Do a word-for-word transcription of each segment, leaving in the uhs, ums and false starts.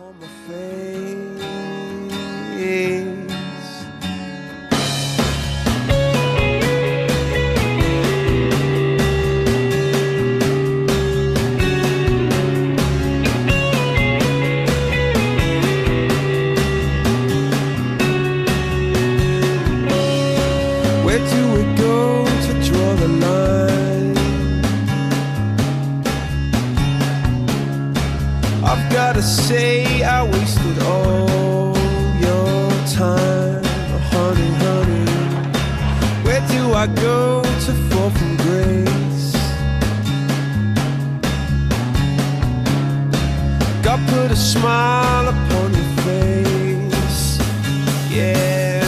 on my face. Where do we go to draw the line? I've gotta say I wasted all your time, oh, honey, honey. Where do I go to fall from grace? God put a smile upon your face, yeah.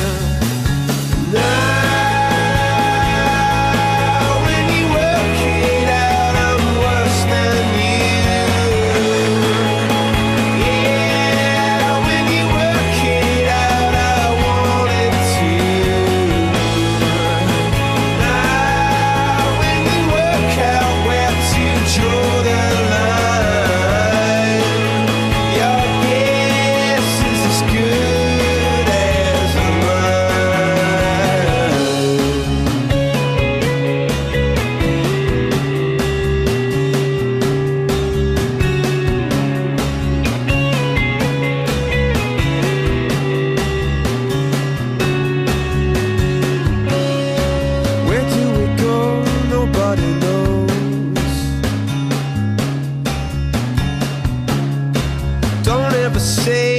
Now when you work it out, I'm worse than you. Yeah, when you work it out, I wanted to. Now when you work out where to draw the line, your guess is as good as mine. Where do we go? Nobody knows. Don't ever say